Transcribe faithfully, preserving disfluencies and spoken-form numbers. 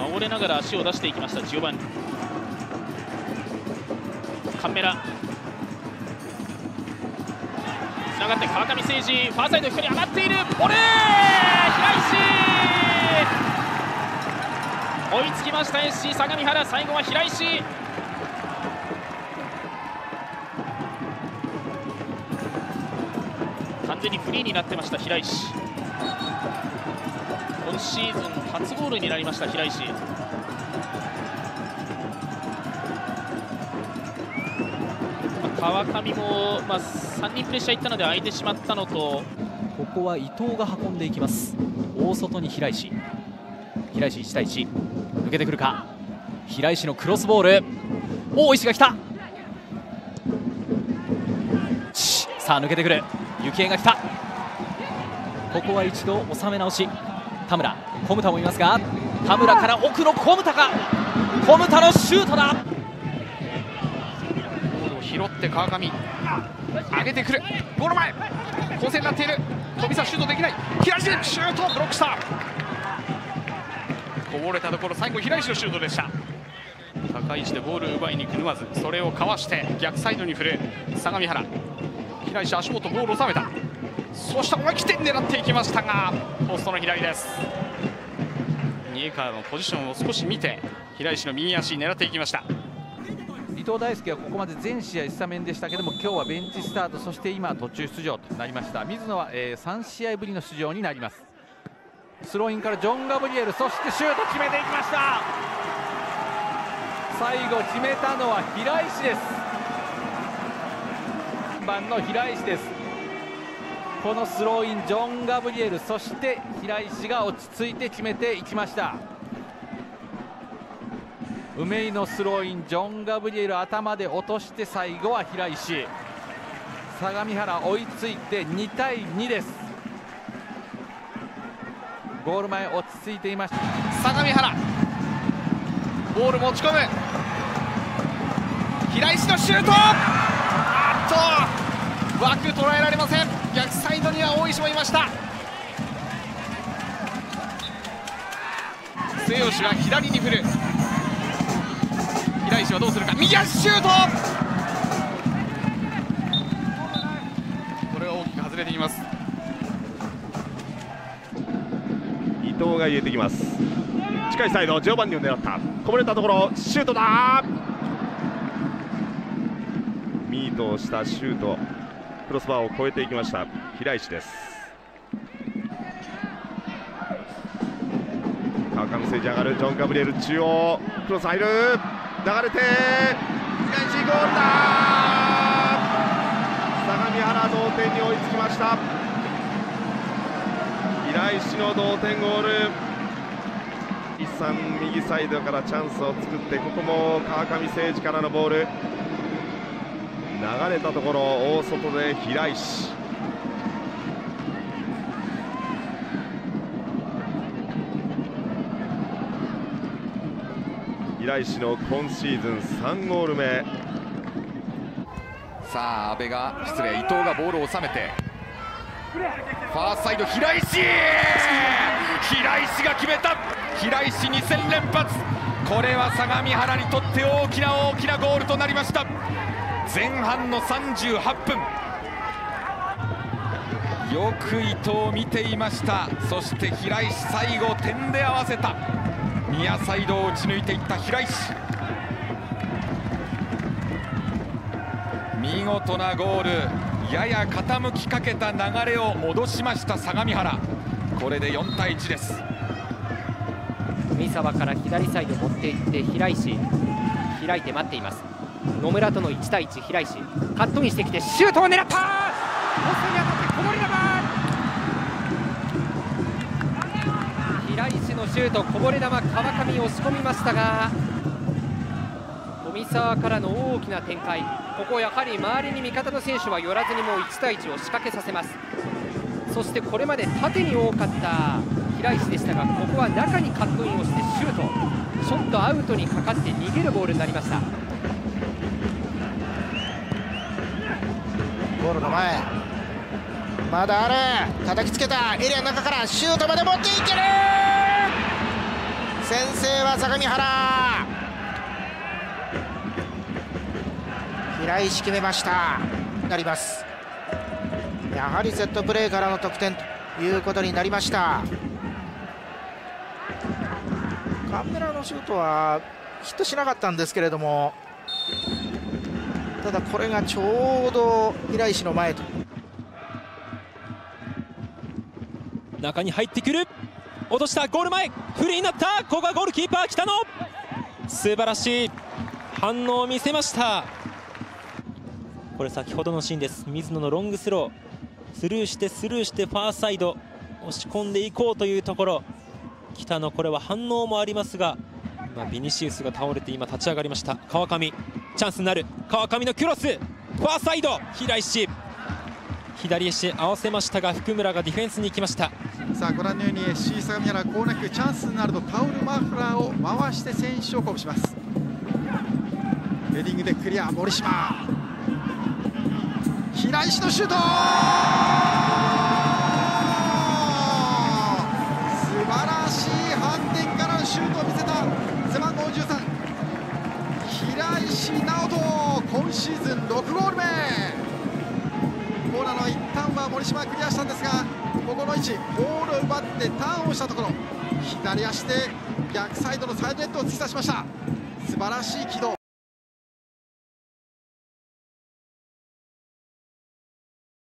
倒れながら足を出していきましたジオバンニ。カンメラつながって川上誠司、ファーサイド一人上がっている、ボレー平石追いつきました。 エスシー 相模原、最後は平石。完全にフリーになってました平石。今シーズン初ゴールになりました平石。川上も、まあ、さんにんプレッシャーいったので空いてしまったのと、 ここは伊藤が運んでいきます。大外に平石、平石いち対いち、抜けてくるか。平石のクロスボール、大石が来た。さあ抜けてくる、幸恵が来た。ここは一度収め直し。田村、小牟田もいますが、田村から奥の小牟田か、小牟田のシュートだ。 拾って川上上げてくる、ゴール前混戦になっている。富澤シュートできない、平石シュートブロックした。こぼれたところ、最後平石のシュートでした。高い位置でボールを奪いに行く沼津、それをかわして逆サイドに振る相模原。平石足元ボールを収めた。そして思い切って狙っていきましたがポストの左です。三重川のポジションを少し見て平石の右足狙っていきました。 伊藤大輔はここまで全試合スタメンでしたけども、今日はベンチスタート、そして今途中出場となりました。水野は、えー、さん試合ぶりの出場になります。スローインからジョン・ガブリエル、そしてシュート決めていきました。最後決めたのは平石です。番の平石です。このスローインジョン・ガブリエル、そして平石が落ち着いて決めていきました。梅井のスローイン、ジョン・ガブリエル頭で落として、最後は平石。相模原追いついてに対にです。ゴール前落ち着いていました。 相模原ボール持ち込む、平石のシュート、あっと枠捉えられません。逆サイドには大石もいました。末吉は左に振る、平石はどうするか、右足シュート、これは大きく外れています。 伊藤が入れてきます。近いサイド、ジョバンニを狙った、こぼれたところシュートだ。ミートをしたシュート、クロスバーを越えていきました平石です。川上誠司上がる、ジョン・ガブリエル中央クロス入る、流れて平石ゴールだ。相模原同点に追いつきました。平石の同点ゴール。一三右サイドからチャンスを作って、ここも川上誠司からのボール、流れたところ大外で平石。平石の今シーズンさんゴール目。 さあ阿部が失礼伊藤がボールを収めて、ファーサイド平石、平石が決めた。平石に戦連発、これは相模原にとって大きな大きなゴールとなりました。前半のさんじゅうはっぷん、よく伊藤を見ていました。そして平石最後点で合わせた。ニアサイドを打ち抜いていった平石、見事なゴール。やや傾きかけた流れを戻しました相模原。これでよん対いちです。 三沢から左サイド持っていって平石開いて待っています。野村とのいち対いち、平石カットインしてきてシュートを狙った。ポストに当たってこぼれ球、平石のシュート、こぼれ球、川上押し込みましたが、富澤からの大きな展開、ここやはり周りに味方の選手は寄らずにもういち対いちを仕掛けさせます。そしてこれまで縦に多かった平石でしたが、ここは中にカットインをしてシュート、ちょっとアウトにかかって逃げるボールになりました。 ゴールの前、まだある、叩きつけたエリアの中からシュートまで持っていける。先制はは相模原。平石決めましたなります。やはりセットプレーからの得点ということになりました。河村のシュートはヒットしなかったんですけれども、ただこれがちょうど平石の前と。 中に入ってくる、落とした、ゴール前フリーになった。ここはゴールキーパー北野、素晴らしい反応を見せました。これ先ほどのシーンです。水野のロングスロー、スルーしてスルーしてファーサイド押し込んでいこうというところ、北野これは反応もありますが、まあ、ビニシウスが倒れて今立ち上がりました。川上チャンスになる、川上のクロス、ファーサイド平石、左足合わせましたが福村がディフェンスに行きました。 さあご覧のように エフシー 相模原コーナーキックチャンスになるとタオルマフラーを回して選手を鼓舞します。ヘディングでクリア、森島、平石のシュート、素晴らしい反転からのシュートを見せた背番号じゅうさん平石直人、今シーズンろくゴール目。コーナーの一旦は森島がクリアしたんですが、ここの位置ボールを奪ってターンをしたところ、左足で逆サイドのサイドネットを突き刺しました。素晴らしい軌道。